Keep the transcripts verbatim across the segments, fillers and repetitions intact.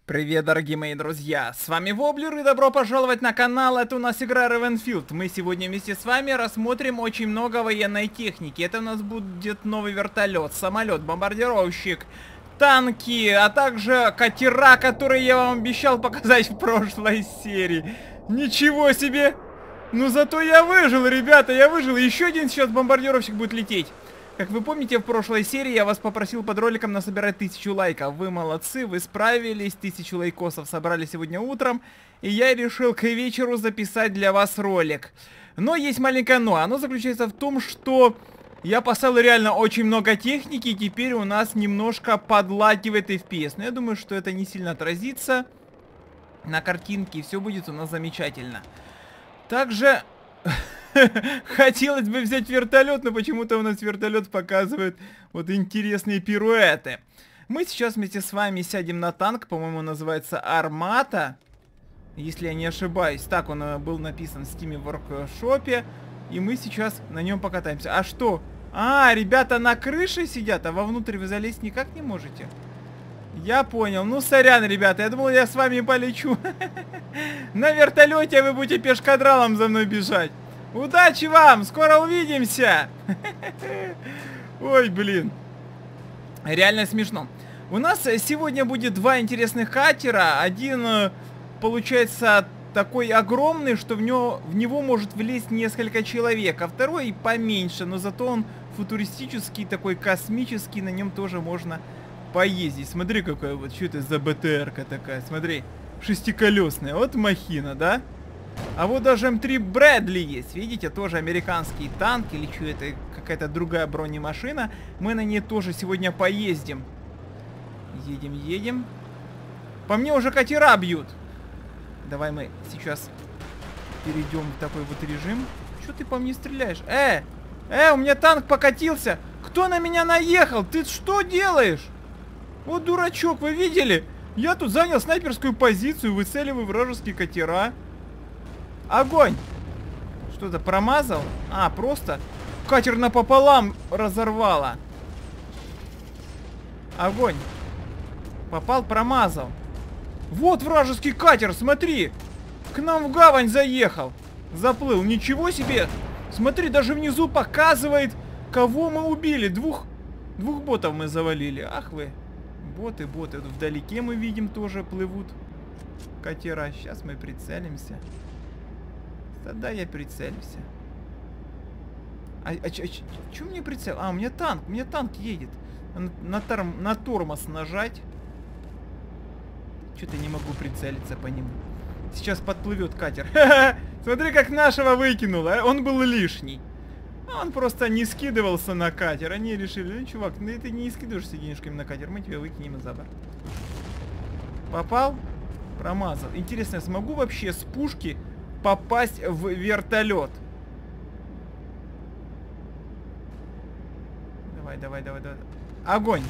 Привет, дорогие мои друзья, с вами Воблер и добро пожаловать на канал. Это у нас игра Ravenfield. Мы сегодня вместе с вами рассмотрим очень много военной техники. Это у нас будет новый вертолет, самолет, бомбардировщик, танки, а также катера, которые я вам обещал показать в прошлой серии. Ничего себе! Ну зато я выжил, ребята, я выжил. Еще один сейчас бомбардировщик будет лететь. Как вы помните, в прошлой серии я вас попросил под роликом насобирать тысячу лайков. Вы молодцы, вы справились, тысячу лайкосов собрали сегодня утром. И я решил к вечеру записать для вас ролик. Но есть маленькое но. Оно заключается в том, что я поставил реально очень много техники. И теперь у нас немножко подлагивает эф пи эс. Но я думаю, что это не сильно отразится на картинке. И все будет у нас замечательно. Также... Хотелось бы взять вертолет, но почему-то у нас вертолет показывает вот интересные пируэты. Мы сейчас вместе с вами сядем на танк, по-моему, называется Армата, если я не ошибаюсь. Так он был написан в Steam Workshop, и мы сейчас на нем покатаемся. А что? А, ребята на крыше сидят, а вовнутрь вы залезть никак не можете? Я понял. Ну, сорян, ребята, я думал, я с вами полечу. На вертолете вы будете пешкадралом за мной бежать. Удачи вам! Скоро увидимся! Ой, блин. Реально смешно. У нас сегодня будет два интересных катера. Один, получается, такой огромный, что в него, в него может влезть несколько человек. А второй поменьше, но зато он футуристический, такой космический. На нем тоже можно поездить. Смотри, какая вот, что это за бэ тэ эр-ка такая. Смотри, шестиколесная. Вот махина, да? А вот даже эм три Брэдли есть, видите, тоже американский танк, или что это, какая-то другая бронемашина. Мы на ней тоже сегодня поездим. Едем, едем. По мне уже катера бьют. Давай мы сейчас перейдем в такой вот режим. Что ты по мне стреляешь? Э, э, у меня танк покатился. Кто на меня наехал? Ты что делаешь? Вот дурачок, вы видели? Я тут занял снайперскую позицию, выцеливаю вражеские катера. Огонь! Что-то промазал? А, просто катер напополам разорвало. Огонь! Попал, промазал. Вот вражеский катер, смотри! К нам в гавань заехал. Заплыл. Ничего себе! Смотри, даже внизу показывает, кого мы убили. Двух, двух ботов мы завалили. Ах вы. Боты, боты. Вдалеке мы видим тоже плывут катера. Сейчас мы прицелимся. Тогда я прицелюсь. А, а, ч, ч, чё мне прицел? А, у меня танк, у меня танк едет. На, на, торм, на тормоз нажать. Что-то не могу прицелиться по нему. Сейчас подплывет катер. Смотри, как нашего выкинуло. Он был лишний. Он просто не скидывался на катер. Они решили, ну, чувак, ну ты не скидываешься денежками на катер, мы тебя выкинем за борт. Попал? Промазал. Интересно, я смогу вообще с пушки попасть в вертолет? Давай, давай, давай, давай. Огонь!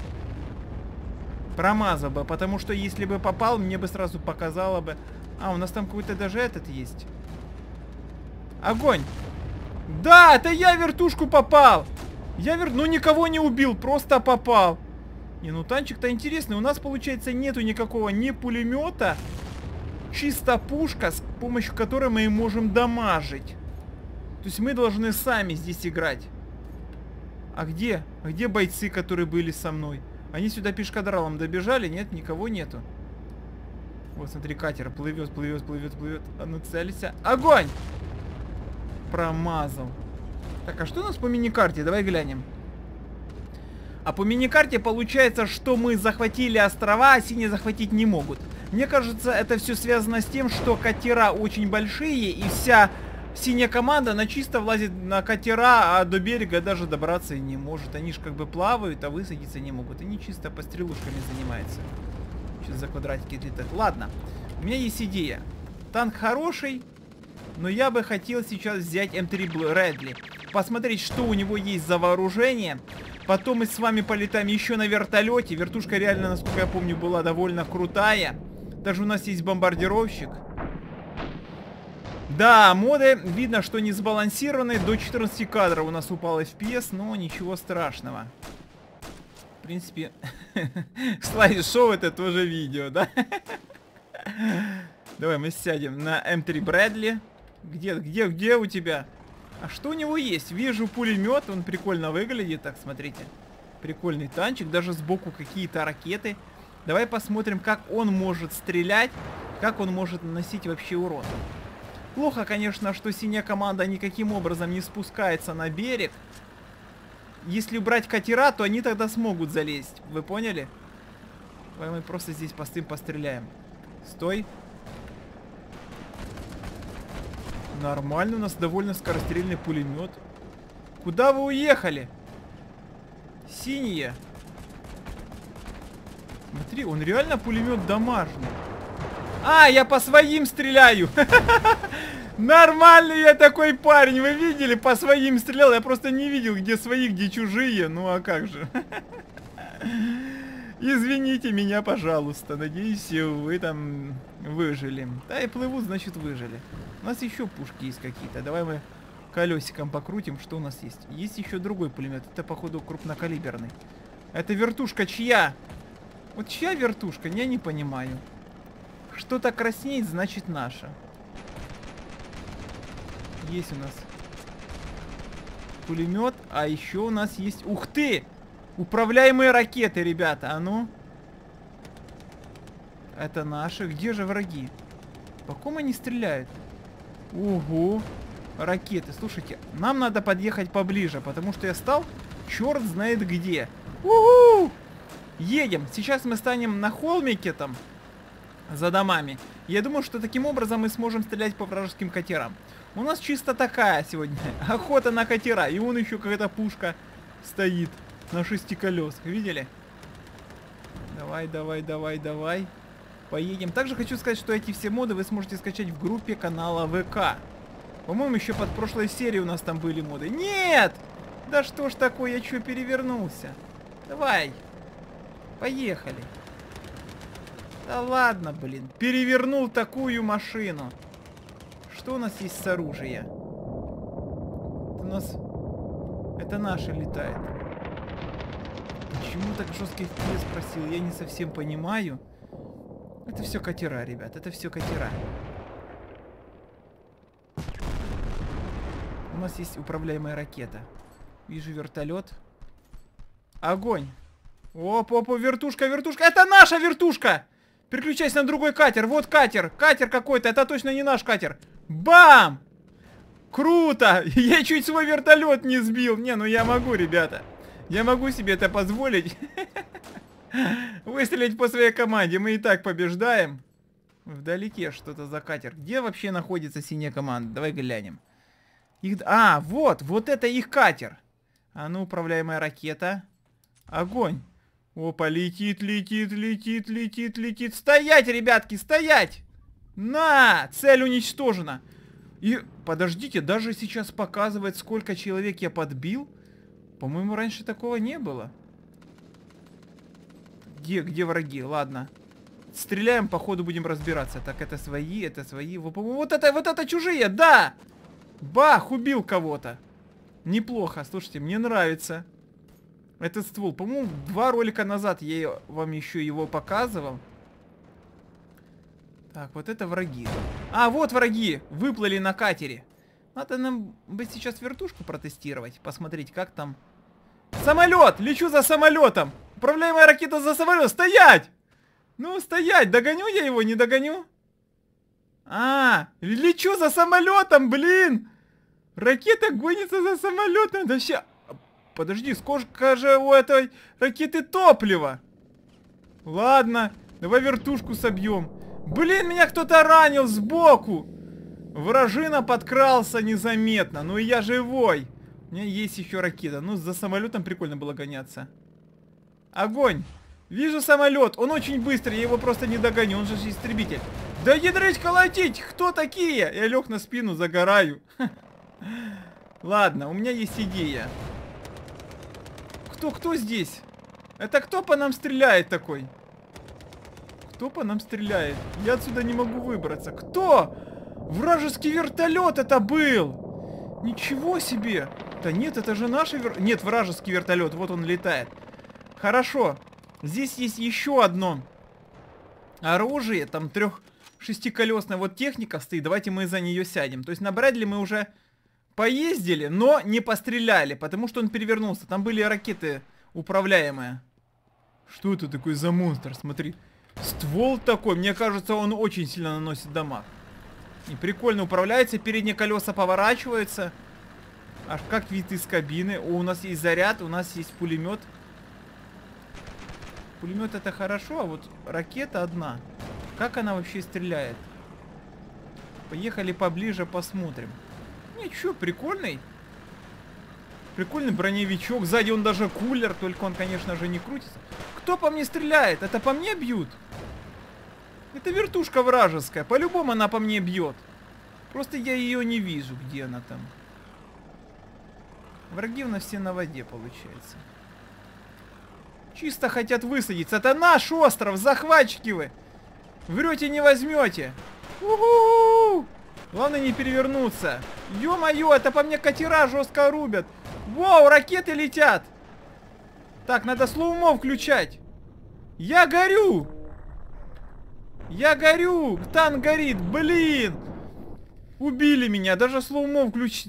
Промазал бы, потому что если бы попал, мне бы сразу показало бы. А, у нас там какой-то даже этот есть. Огонь! Да, это я в вертушку попал! Я вер... Ну, никого не убил, просто попал. Не, ну танчик-то интересный. У нас, получается, нету никакого ни пулемета. Чисто пушка, с помощью которой мы и можем дамажить. То есть мы должны сами здесь играть. А где? А где бойцы, которые были со мной? Они сюда пешкадралом добежали? Нет, никого нету. Вот, смотри, катер плывет, плывет, плывет, плывет. А ну целься. Огонь! Промазал. Так, а что у нас по миникарте? Давай глянем. А по миникарте получается, что мы захватили острова, а синие захватить не могут. Мне кажется, это все связано с тем, что катера очень большие, и вся синяя команда, она чисто влазит на катера, а до берега даже добраться и не может. Они же как бы плавают, а высадиться не могут. Они чисто пострелушками занимаются. Сейчас за квадратики летают. Ладно, у меня есть идея. Танк хороший, но я бы хотел сейчас взять эм три Брэдли. Посмотреть, что у него есть за вооружение. Потом мы с вами полетаем еще на вертолете. Вертушка реально, насколько я помню, была довольно крутая. Даже у нас есть бомбардировщик. Да, моды, видно, что не сбалансированы. До четырнадцати кадров у нас упал эф пи эс, но ничего страшного. принципе, слайд-шоу это тоже видео, да? Давай мы сядем на эм три Брэдли. Где, где, где у тебя? А что у него есть? Вижу пулемет, он прикольно выглядит. Так, смотрите. Прикольный танчик, даже сбоку какие-то ракеты. Давай посмотрим, как он может стрелять, как он может наносить вообще урон. Плохо, конечно, что синяя команда никаким образом не спускается на берег. Если убрать катера, то они тогда смогут залезть. Вы поняли? Давай мы просто здесь постым постреляем. Стой. Нормально, у нас довольно скорострельный пулемет. Куда вы уехали? Синие. Смотри, он реально пулемет домашний. А, я по своим стреляю. Нормальный я такой парень. Вы видели? По своим стрелял. Я просто не видел, где свои, где чужие. Ну а как же. Извините меня, пожалуйста. Надеюсь, вы там выжили. Да, и плыву, значит, выжили. У нас еще пушки есть какие-то. Давай мы колесиком покрутим. Что у нас есть? Есть еще другой пулемет. Это, походу, крупнокалиберный. Это вертушка чья? Вот чья вертушка? Я не понимаю. Что-то краснеет, значит, наша. Есть у нас пулемет. А еще у нас есть... Ух ты! Управляемые ракеты, ребята. А ну. Это наши. Где же враги? По ком они стреляют? Ого. Ракеты. Слушайте, нам надо подъехать поближе, потому что я стал черт знает где. Уху! Едем. Сейчас мы станем на холмике там, за домами. Я думаю, что таким образом мы сможем стрелять по вражеским катерам. У нас чисто такая сегодня охота на катера. И вон еще какая-то пушка стоит на шести колесах. Видели? Давай, давай, давай, давай. Поедем. Также хочу сказать, что эти все моды вы сможете скачать в группе канала ВК. По-моему, еще под прошлой серией у нас там были моды. Нет! Да что ж такое, я что, перевернулся? Давай. Поехали. Да ладно, блин. Перевернул такую машину. Что у нас есть с оружия? Это у нас... Это наше летает. Почему так жесткий эф пи эс просил? Я не совсем понимаю. Это все катера, ребят. Это все катера. У нас есть управляемая ракета. Вижу вертолет. Огонь. Оп, оп, вертушка, вертушка. Это наша вертушка! Переключайся на другой катер. Вот катер. Катер какой-то. Это точно не наш катер. Бам! Круто! Я чуть свой вертолет не сбил. Не, ну я могу, ребята. Я могу себе это позволить. Выстрелить по своей команде. Мы и так побеждаем. Вдалеке что-то за катер. Где вообще находится синяя команда? Давай глянем. Их... А, вот, вот это их катер. А ну, управляемая ракета. Огонь. Опа, летит, летит, летит, летит, летит. Стоять, ребятки, стоять! На! Цель уничтожена. И, подождите, даже сейчас показывает, сколько человек я подбил. По-моему, раньше такого не было. Где, где враги? Ладно. Стреляем, походу будем разбираться. Так, это свои, это свои. Вот это, вот это чужие, да! Бах, убил кого-то. Неплохо, слушайте, мне нравится этот ствол. По-моему, два ролика назад я вам еще его показывал. Так, вот это враги. А, вот враги, выплыли на катере. Надо нам бы сейчас вертушку протестировать. Посмотреть, как там. Самолет! Лечу за самолетом! Управляемая ракета за самолет! Стоять! Ну, стоять! Догоню я его, не догоню? А, лечу за самолетом, блин! Ракета гонится за самолетом. Да ща... Подожди, сколько же у этой ракеты топлива? Ладно, давай вертушку собьем. Блин, меня кто-то ранил сбоку. Вражина подкрался незаметно. Ну и я живой. У меня есть еще ракета. Ну, за самолетом прикольно было гоняться. Огонь. Вижу самолет. Он очень быстрый, я его просто не догоню. Он же истребитель. Да ядрить колотить! Кто такие? Я лег на спину, загораю. Ладно, у меня есть идея. Кто, кто здесь? Это кто по нам стреляет такой? Кто по нам стреляет? Я отсюда не могу выбраться. Кто? Вражеский вертолет это был! Ничего себе! Да нет, это же наш вер... Нет, вражеский вертолет, вот он летает. Хорошо. Здесь есть еще одно оружие. Там трех-шестиколесная вот техника стоит. Давайте мы за нее сядем. То есть на Брэдли мы уже поездили, но не постреляли, потому что он перевернулся. Там были ракеты управляемые. Что это такое за монстр? Смотри. Ствол такой. Мне кажется, он очень сильно наносит дамаг. И прикольно управляется. Передние колеса поворачиваются. Аж как вид из кабины. О, у нас есть заряд, у нас есть пулемет. Пулемет это хорошо, а вот ракета одна. Как она вообще стреляет? Поехали поближе, посмотрим. Ничего, прикольный. Прикольный броневичок. Сзади он даже кулер, только он, конечно же, не крутится. Кто по мне стреляет? Это по мне бьют? Это вертушка вражеская. По-любому она по мне бьет. Просто я ее не вижу, где она там. Враги у нас все на воде, получается. Чисто хотят высадиться. Это наш остров, захватчики вы. Врете, не возьмете. У-ху-ху! Главное не перевернуться. Ё-моё, это по мне катера жестко рубят. Воу, ракеты летят. Так, надо слоумо включать. Я горю. Я горю. Танк горит, блин. Убили меня, даже слоумо включить.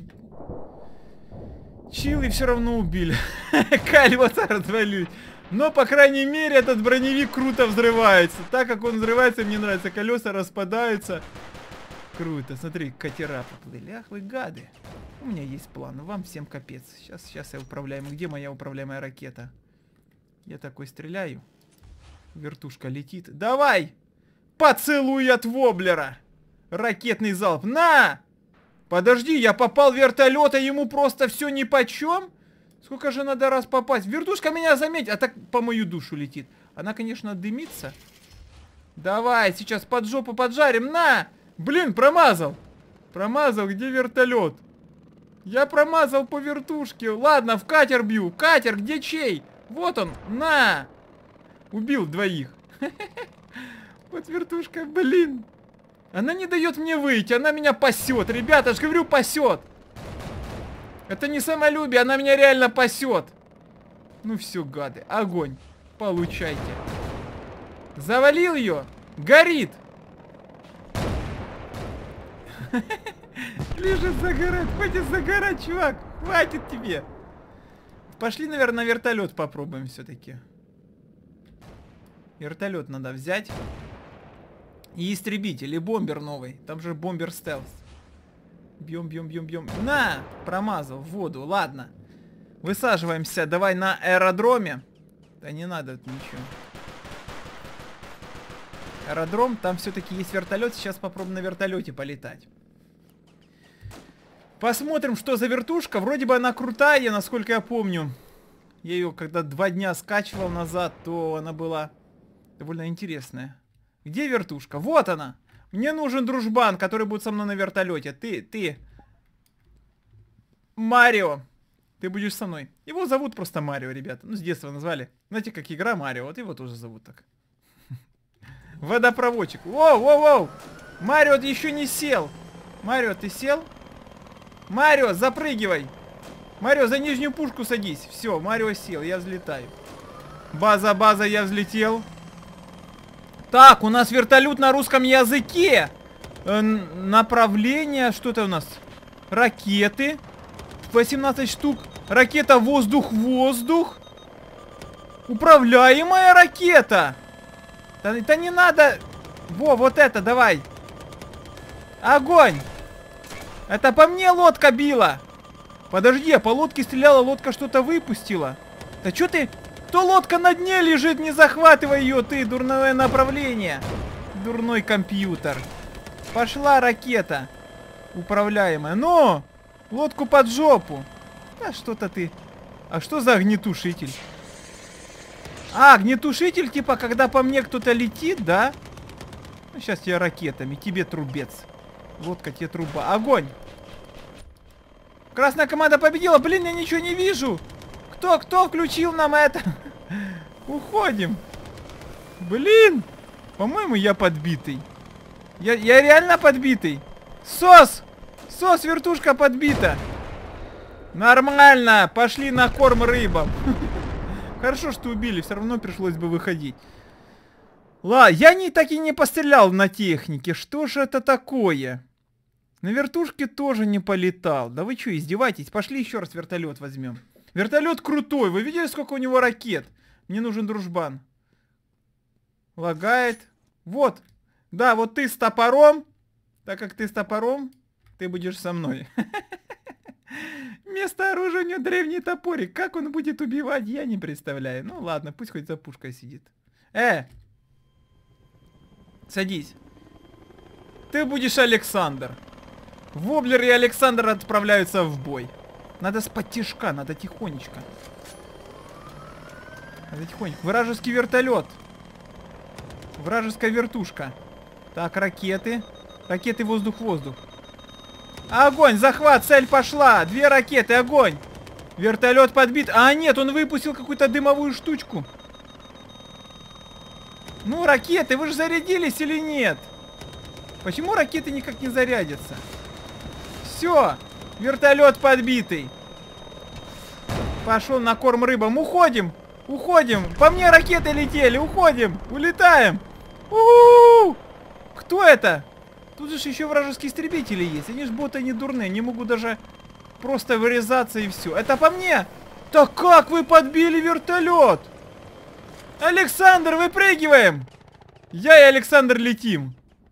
Чилы все равно убили. Колеса развалились. Но, по крайней мере, этот броневик круто взрывается. Так как он взрывается, мне нравится. Колеса распадаются. Круто. Смотри, катера поплыли. Ах вы гады. У меня есть план. Вам всем капец. Сейчас, сейчас я управляемый. Где моя управляемая ракета? Я такой стреляю. Вертушка летит. Давай! Поцелуй от воблера! Ракетный залп. На! Подожди, я попал в вертолет, а ему просто все нипочем? Сколько же надо раз попасть? Вертушка меня заметит, а так по мою душу летит. Она, конечно, дымится. Давай, сейчас под жопу поджарим. На! Блин, промазал. Промазал, где вертолет? Я промазал по вертушке. Ладно, в катер бью. Катер, где чей? Вот он, на! Убил двоих. Вот вертушка, блин. Она не дает мне выйти, она меня пасет. Ребята, я же говорю, пасет. Это не самолюбие, она меня реально пасет. Ну все, гады, огонь. Получайте. Завалил ее. Горит. Лежит загорать, хватит загорать, чувак. Хватит тебе. Пошли, наверное, на вертолет попробуем все-таки. Вертолет надо взять. И истребитель, и бомбер новый. Там же бомбер стелс. Бьем, бьем, бьем, бьем. На! Промазал в воду. Ладно. Высаживаемся. Давай на аэродроме. Да не надо ничего. Аэродром. Там все-таки есть вертолет. Сейчас попробуем на вертолете полетать. Посмотрим, что за вертушка. Вроде бы она крутая, насколько я помню. Я ее когда два дня скачивал назад, то она была довольно интересная. Где вертушка? Вот она. Мне нужен дружбан, который будет со мной на вертолете. Ты, ты. Марио. Ты будешь со мной. Его зовут просто Марио, ребята. Ну, с детства назвали. Знаете, как игра Марио. Вот его тоже зовут так. Водопроводчик. Воу, воу, воу. Марио еще не сел. Марио, ты сел? Марио, запрыгивай. Марио, за нижнюю пушку садись. Все, Марио сел, я взлетаю. База, база, я взлетел. Так, у нас вертолет на русском языке. Э, направление, что это у нас? Ракеты. восемнадцать штук. Ракета воздух-воздух. Управляемая ракета. Да, это не надо. Во, вот это, давай. Огонь. Это по мне лодка била. Подожди, а по лодке стреляла, лодка что-то выпустила. Да что ты... То лодка на дне лежит, не захватывай ее, ты, дурное направление. Дурной компьютер. Пошла ракета. Управляемая. Но! Лодку под жопу. Да что-то ты... А что за огнетушитель? А, огнетушитель, типа, когда по мне кто-то летит, да? Ну, сейчас я ракетами, тебе трубец. Лодка, тебе труба. Огонь! Красная команда победила. Блин, я ничего не вижу. Кто, кто включил нам это? Уходим. Блин. По-моему, я подбитый. Я, я реально подбитый. Сос! Сос, вертушка подбита. Нормально. Пошли на корм рыбам. Хорошо, что убили, все равно пришлось бы выходить. Ладно, я не, так и не пострелял на технике. Что же это такое? На вертушке тоже не полетал. Да вы что, издеваетесь? Пошли еще раз вертолет возьмем. Вертолет крутой. Вы видели, сколько у него ракет? Мне нужен дружбан. Лагает. Вот. Да, вот ты с топором. Так как ты с топором, ты будешь со мной. Вместо оружия у него древний топорик. Как он будет убивать, я не представляю. Ну ладно, пусть хоть за пушкой сидит. Э! Садись. Ты будешь Александр. Воблер и Александр отправляются в бой. Надо с-под тишка, надо тихонечко. Надо тихонечко. Вражеский вертолет. Вражеская вертушка. Так, ракеты. Ракеты воздух-воздух. Огонь, захват, цель пошла. Две ракеты, огонь. Вертолет подбит. А, нет, он выпустил какую-то дымовую штучку. Ну, ракеты, вы же зарядились или нет? Почему ракеты никак не зарядятся? Все, вертолет подбитый. Пошел на корм рыбам. Уходим, уходим. По мне ракеты летели, уходим, улетаем. У-у-у! Кто это? Тут же еще вражеские истребители есть. Они же боты не дурные, не могут даже просто вырезаться и все. Это по мне? Так как вы подбили вертолет? Александр, выпрыгиваем! Я и Александр летим.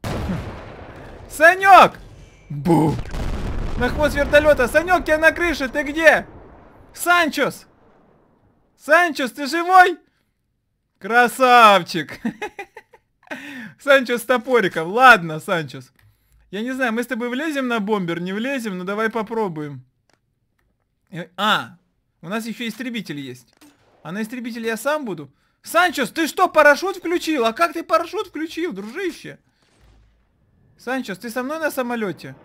Санек! Бу! На хвост вертолета. Санек, тебя на крыше, ты где? Санчос! Санчос, ты живой? Красавчик! Санчос с топориком. Ладно, Санчос. Я не знаю, мы с тобой влезем на бомбер, не влезем, но давай попробуем. А, у нас еще истребитель есть. А на истребителе я сам буду? Санчос, ты что, парашют включил? А как ты парашют включил, дружище? Санчос, ты со мной на самолете?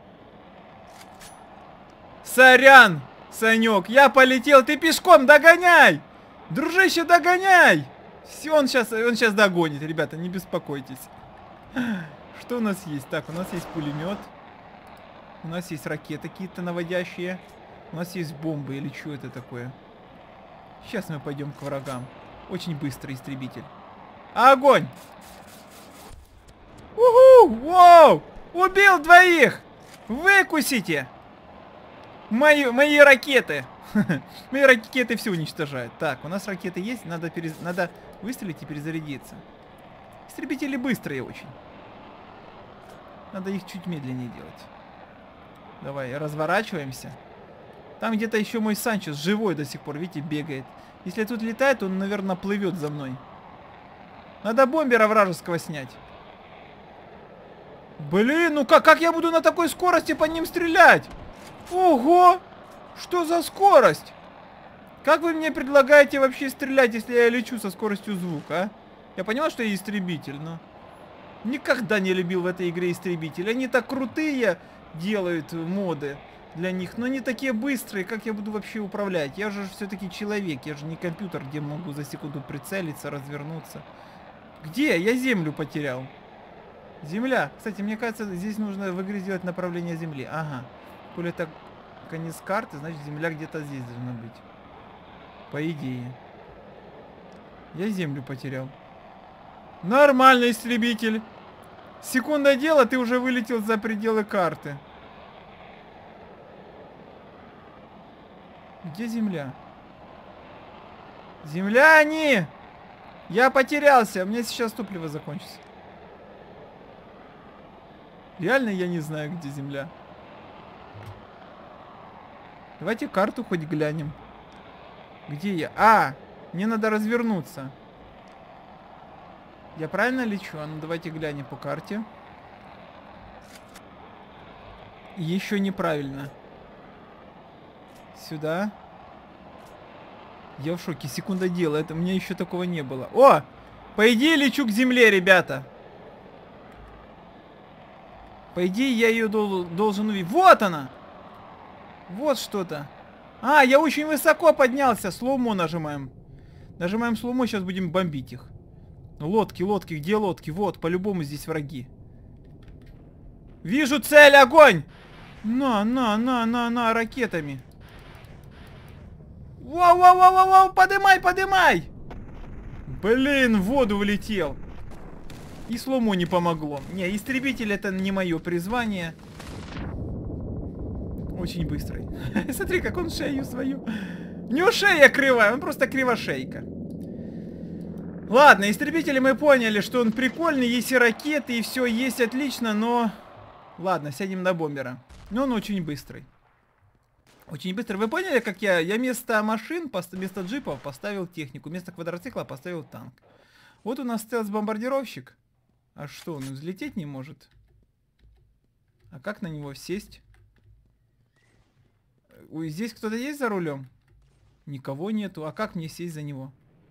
Сорян, Санек, я полетел, ты пешком, догоняй! Дружище, догоняй! Все, он сейчас, он сейчас догонит, ребята, не беспокойтесь. Что у нас есть? Так, у нас есть пулемет. У нас есть ракеты какие-то наводящие. У нас есть бомбы или что это такое? Сейчас мы пойдем к врагам. Очень быстрый истребитель. Огонь! Уху! Воу! Убил двоих! Выкусите! Мои, мои ракеты! Мои ракеты все уничтожают. Так, у нас ракеты есть. Надо, перез... Надо выстрелить и перезарядиться. Истребители быстрые очень. Надо их чуть медленнее делать. Давай, разворачиваемся. Там где-то еще мой Санчес живой до сих пор, видите, бегает. Если тут летает, он, наверное, плывет за мной. Надо бомбера вражеского снять. Блин, ну как, как я буду на такой скорости по ним стрелять? Ого! Что за скорость? Как вы мне предлагаете вообще стрелять, если я лечу со скоростью звука, а? Я понял, что я истребитель, но... Никогда не любил в этой игре истребитель. Они так крутые делают моды для них, но не такие быстрые, как я буду вообще управлять. Я же все-таки человек, я же не компьютер, где могу за секунду прицелиться, развернуться. Где? Я землю потерял. Земля. Кстати, мне кажется, здесь нужно в игре сделать направление земли. Ага. Коли это конец карты, значит земля где-то здесь должна быть. По идее. Я землю потерял. Нормальный истребитель. Секунда дела, ты уже вылетел за пределы карты. Где земля? Земля они! Я потерялся, у меня сейчас топливо закончится. Реально я не знаю, где земля. Давайте карту хоть глянем. Где я? А! Мне надо развернуться. Я правильно лечу? А ну давайте глянем по карте. Еще неправильно. Сюда. Я в шоке. Секунда дела. Это у меня еще такого не было. О! По идее лечу к земле, ребята. По идее я ее дол должен увидеть. Вот она! Вот что-то. А, я очень высоко поднялся. Слоумо нажимаем. Нажимаем слоумо, сейчас будем бомбить их. Лодки, лодки, где лодки? Вот, по-любому здесь враги. Вижу цель, огонь! На, на, на, на, на, ракетами. Воу-воу-воу-воу, подымай, подымай! Блин, в воду влетел. И слому не помогло. Не, истребитель это не мое призвание. Очень быстрый. Смотри, как он шею свою. Не шея кривая, он просто кривошейка. Ладно, истребители мы поняли, что он прикольный, есть и ракеты, и все есть отлично, но... Ладно, сядем на бомбера. Но он очень быстрый. Очень быстро. Вы поняли, как я... Я вместо машин, вместо джипов поставил технику, вместо квадроцикла поставил танк. Вот у нас стелс-бомбардировщик. А что, он взлететь не может? А как на него сесть? Ой, здесь кто-то есть за рулем? Никого нету. А как мне сесть за него?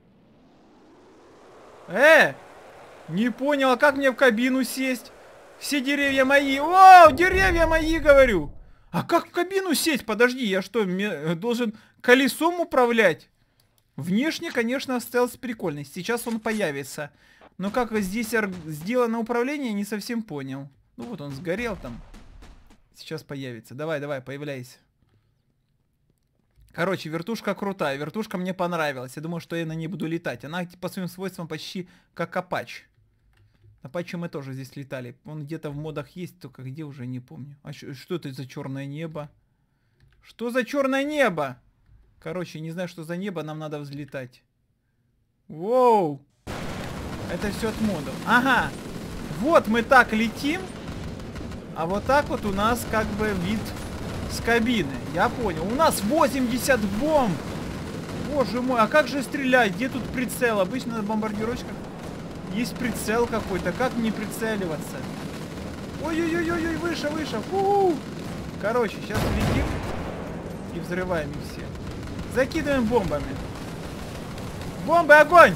Э! Не понял, а как мне в кабину сесть? Все деревья мои. О, деревья мои, говорю. А как в кабину сесть? Подожди, я что, должен колесом управлять? Внешне, конечно, стелс прикольный. Сейчас он появится. Но как здесь сделано управление, не совсем понял. Ну вот он сгорел там. Сейчас появится. Давай, давай, появляйся. Короче, вертушка крутая. Вертушка мне понравилась. Я думаю, что я на ней буду летать. Она по своим свойствам почти как Апач. Апачи мы тоже здесь летали. Он где-то в модах есть, только где уже не помню. А что это за черное небо? Что за черное небо? Короче, не знаю, что за небо. Нам надо взлетать. Воу! Это все от модов. Ага. Вот мы так летим. А вот так вот у нас как бы вид с кабины. Я понял. У нас восемьдесят бомб. Боже мой, а как же стрелять? Где тут прицел? Обычно на бомбардировщиках есть прицел какой-то. Как мне прицеливаться? Ой-ой-ой-ой, выше, выше. Фу-у. Короче, сейчас летим и взрываем их все. Закидываем бомбами. Бомбы, огонь!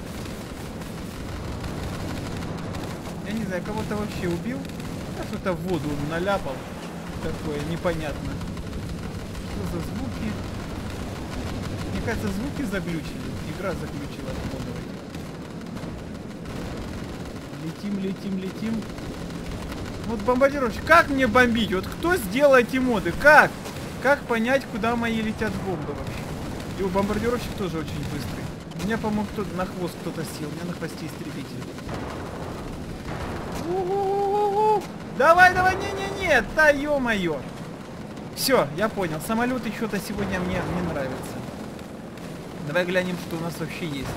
Я не знаю, кого-то вообще убил. А что-то в воду он наляпал. Такое непонятно. Что за звуки? Мне кажется, звуки заглючили. Игра заглючила от модовой. Летим, летим, летим. Вот бомбардировщик. Как мне бомбить? Вот кто сделал эти моды? Как? Как понять, куда мои летят бомбы вообще? И у бомбардировщик тоже очень быстрый. У меня, по-моему, кто-то на хвост кто-то сел. У меня на хвосте истребитель. У-у-у-у-у. Давай, давай, не-не-не, да ё-моё. Все, я понял. Самолеты что-то сегодня мне не нравятся. Давай глянем, что у нас вообще есть.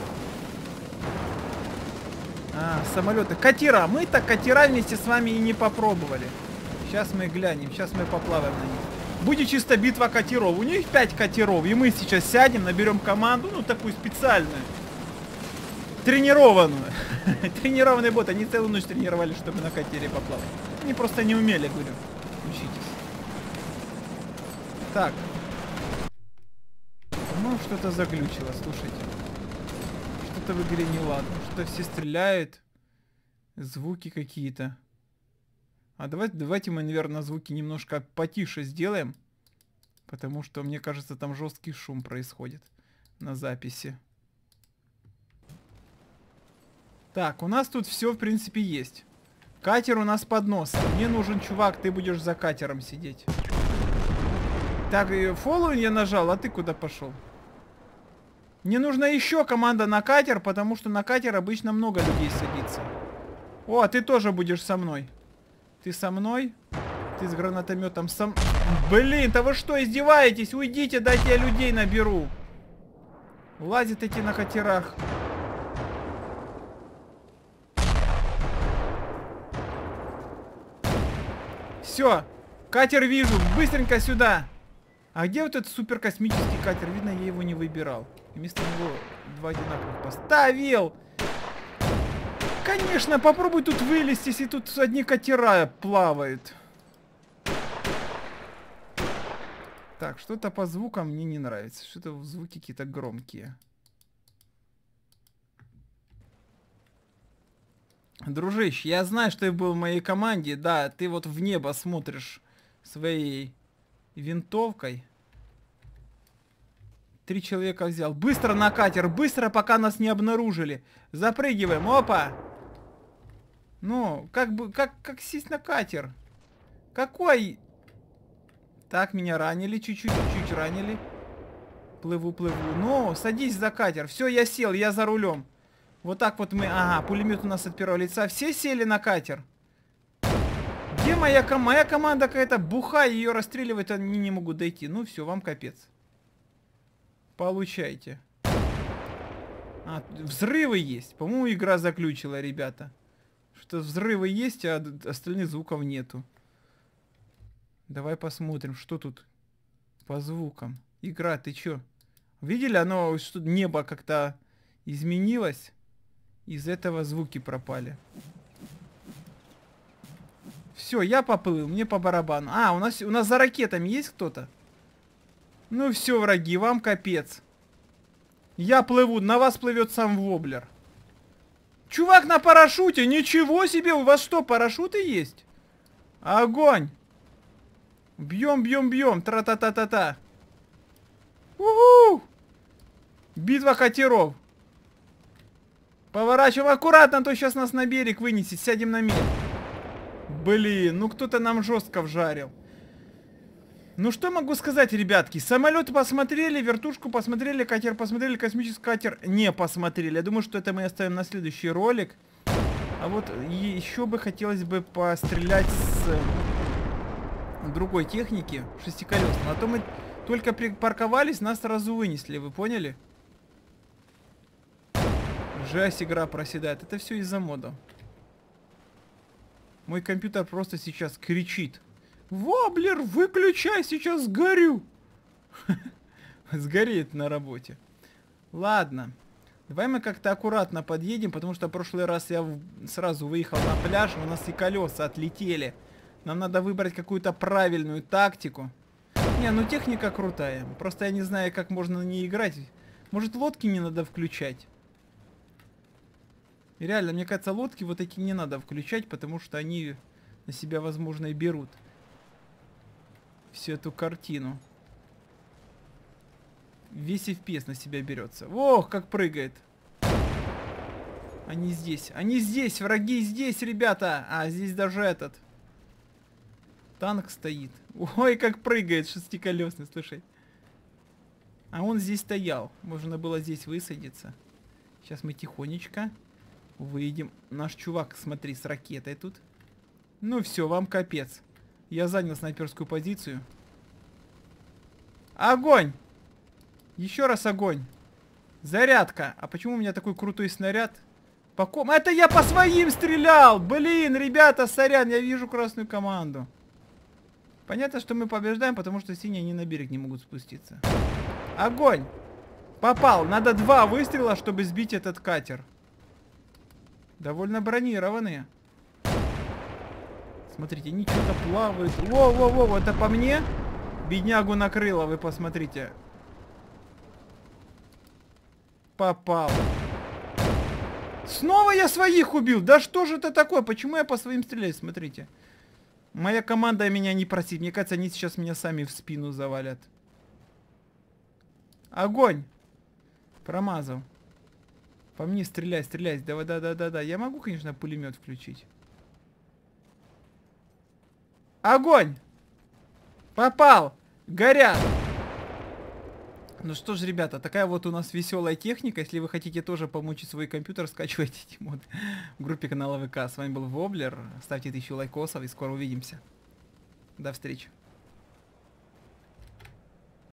А, самолеты. Катера. Мы-то катера вместе с вами и не попробовали. Сейчас мы глянем, сейчас мы поплаваем на них. Будет чисто битва катеров. У них пять катеров. И мы сейчас сядем, наберем команду, ну такую специальную. Тренированную. Тренированный бот. Они целую ночь тренировали, чтобы на катере поплавать. Они просто не умели, говорю. Учитесь. Так. Ну, что-то заглючило, слушайте. Что-то в игре неладно. Что-то все стреляют. Звуки какие-то. А давайте, давайте мы, наверное, звуки немножко потише сделаем. Потому что, мне кажется, там жесткий шум происходит на записи. Так, у нас тут все, в принципе, есть. Катер у нас под носом. Мне нужен чувак, ты будешь за катером сидеть. Так, и фоллоу я нажал, а ты куда пошел? Мне нужна еще команда на катер, потому что на катер обычно много людей садится. О, а ты тоже будешь со мной. Ты со мной? Ты с гранатометом сам... Блин, да вы что, издеваетесь? Уйдите, дайте я людей наберу. Лазят эти на катерах. Все, катер вижу, быстренько сюда. А где вот этот суперкосмический катер? Видно, я его не выбирал. Вместо него два одинаковых поставил. Конечно, попробуй тут вылезти, если тут одни катера плавают. Так, что-то по звукам мне не нравится. Что-то звуки какие-то громкие. Дружище, я знаю, что ты был в моей команде. Да, ты вот в небо смотришь своей винтовкой. Три человека взял. Быстро на катер, быстро, пока нас не обнаружили. Запрыгиваем, опа. Ну, как бы, как, как сесть на катер? Какой? Так, меня ранили, чуть-чуть, чуть-чуть ранили. Плыву, плыву. Ну, садись за катер. Все, я сел, я за рулем. Вот так вот мы... Ага, пулемет у нас от первого лица. Все сели на катер. Где моя команда? Моя команда какая-то бухая, ее расстреливать, они не могут дойти. Ну все, вам капец. Получайте. А, взрывы есть. По-моему, игра заключила, ребята. Что взрывы есть, а остальных звуков нету. Давай посмотрим, что тут по звукам. Игра, ты чё? Видели, оно, что небо как-то изменилось? Из этого звуки пропали. Все, я поплыл, мне по барабану. А, у нас, у нас за ракетами есть кто-то? Ну все, враги, вам капец. Я плыву, на вас плывет сам воблер. Чувак на парашюте, ничего себе, у вас что, парашюты есть? Огонь! Бьем, бьем, бьем, тра-та-та-та-та. Уху! Битва катеров. Поворачиваем аккуратно, а то сейчас нас на берег вынесет, сядем на мель. Блин, ну кто-то нам жестко вжарил. Ну что могу сказать, ребятки, самолеты посмотрели, вертушку посмотрели, катер посмотрели, космический катер не посмотрели. Я думаю, что это мы оставим на следующий ролик. А вот еще бы хотелось бы пострелять с другой техники, шестиколесной. А то мы только припарковались, нас сразу вынесли, вы поняли? Жесть, игра проседает. Это все из-за мода. Мой компьютер просто сейчас кричит. Воблер, выключай, сейчас сгорю. Сгорит на работе. Ладно. Давай мы как-то аккуратно подъедем, потому что в прошлый раз я сразу выехал на пляж, у нас и колеса отлетели. Нам надо выбрать какую-то правильную тактику. Не, ну техника крутая. Просто я не знаю, как можно на ней играть. Может, лодки не надо включать? И реально, мне кажется, лодки вот такие не надо включать, потому что они на себя, возможно, и берут всю эту картину. Весь эф пи эс на себя берется. Ох, как прыгает. Они здесь. Они здесь. Враги здесь, ребята. А, здесь даже этот. Танк стоит. Ой, как прыгает шестиколесный, слушай. А он здесь стоял. Можно было здесь высадиться. Сейчас мы тихонечко выйдем. Наш чувак, смотри, с ракетой тут. Ну все, вам капец. Я занял снайперскую позицию. Огонь! Еще раз огонь. Зарядка. А почему у меня такой крутой снаряд? По ком? Это я по своим стрелял! Блин, ребята, сорян, я вижу красную команду. Понятно, что мы побеждаем, потому что синие они на берег не могут спуститься. Огонь! Попал. Надо два выстрела, чтобы сбить этот катер. Довольно бронированные. Смотрите, они что-то плавают. Во-во-во, это по мне? Беднягу накрыло, вы посмотрите. Попал. Снова я своих убил. Да что же это такое? Почему я по своим стреляю? Смотрите. Моя команда меня не просит. Мне кажется, они сейчас меня сами в спину завалят. Огонь. Промазал. По мне стреляй, стреляй. Да-да-да-да-да. Я могу, конечно, пулемет включить. Огонь! Попал! Горят! Ну что ж, ребята, такая вот у нас веселая техника. Если вы хотите тоже помучить свой компьютер, скачивайте эти моды в группе канала вэ ка. С вами был Воблер. Ставьте тысячу лайкосов и скоро увидимся. До встречи.